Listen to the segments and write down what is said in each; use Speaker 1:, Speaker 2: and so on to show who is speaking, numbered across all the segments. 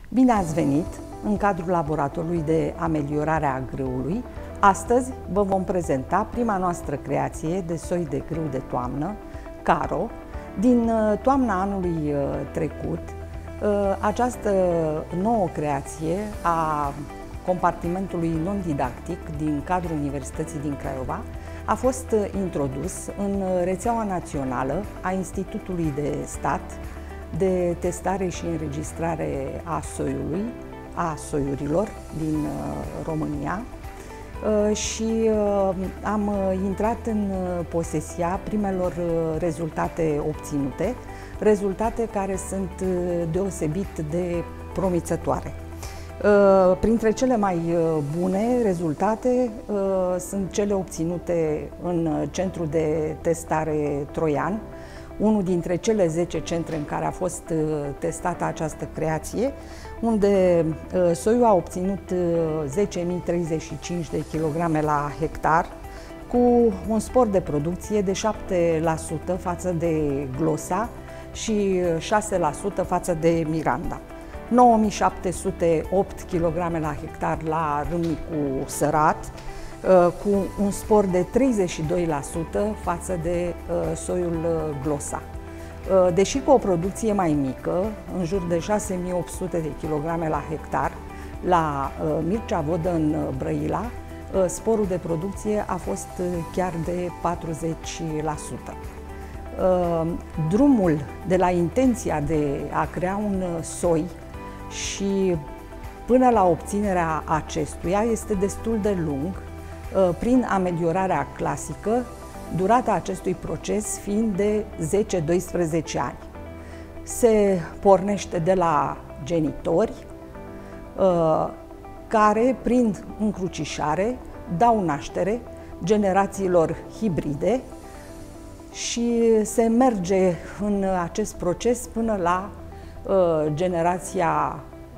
Speaker 1: Bine ați venit în cadrul laboratorului de ameliorare a grâului. Astăzi vă vom prezenta prima noastră creație de soi de grâu de toamnă, Caro. Din toamna anului trecut, această nouă creație a compartimentului non-didactic din cadrul Universității din Craiova a fost introdus în rețeaua națională a Institutului de Stat de testare și înregistrare a soiurilor din România și am intrat în posesia primelor rezultate obținute, rezultate care sunt deosebit de promițătoare. Printre cele mai bune rezultate sunt cele obținute în Centrul de Testare Troian, unul dintre cele 10 centre în care a fost testată această creație, unde soiul a obținut 10.035 de kilograme la hectar, cu un spor de producție de 7% față de Glosa și 6% față de Miranda. 9.708 kg la hectar la Râmnicu Sărat, cu un spor de 32% față de soiul Glosa. Deși cu o producție mai mică, în jur de 6.800 de kg la hectar, la Mircea Vodă în Brăila, sporul de producție a fost chiar de 40%. Drumul de la intenția de a crea un soi și până la obținerea acestuia este destul de lung, prin ameliorarea clasică, durata acestui proces fiind de 10-12 ani. Se pornește de la genitori care, prin încrucișare, dau naștere generațiilor hibride și se merge în acest proces până la generația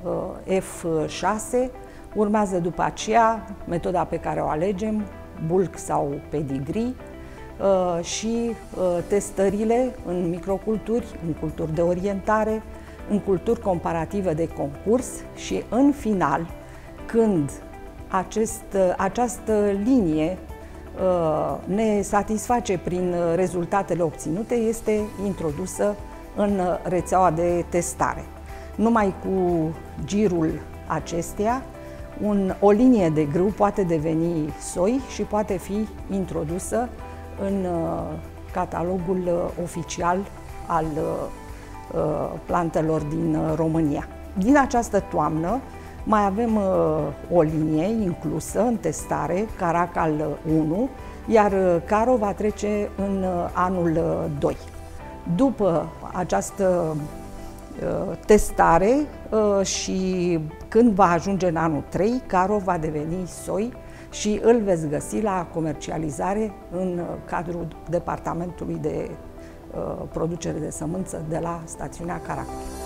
Speaker 1: F6. Urmează după aceea metoda pe care o alegem, bulk sau pedigree, și testările în microculturi, în culturi de orientare, în culturi comparative de concurs și în final, când această linie ne satisface prin rezultatele obținute, este introdusă în rețeaua de testare. Numai cu girul acesteia, o linie de grâu poate deveni soi și poate fi introdusă în catalogul oficial al plantelor din România. Din această toamnă mai avem o linie inclusă în testare, Caracal 1, iar Caro va trece în anul 2. După această testare și când va ajunge în anul 3, Caro va deveni soi și îl veți găsi la comercializare în cadrul Departamentului de Producere de Sămânță de la stațiunea Caracal.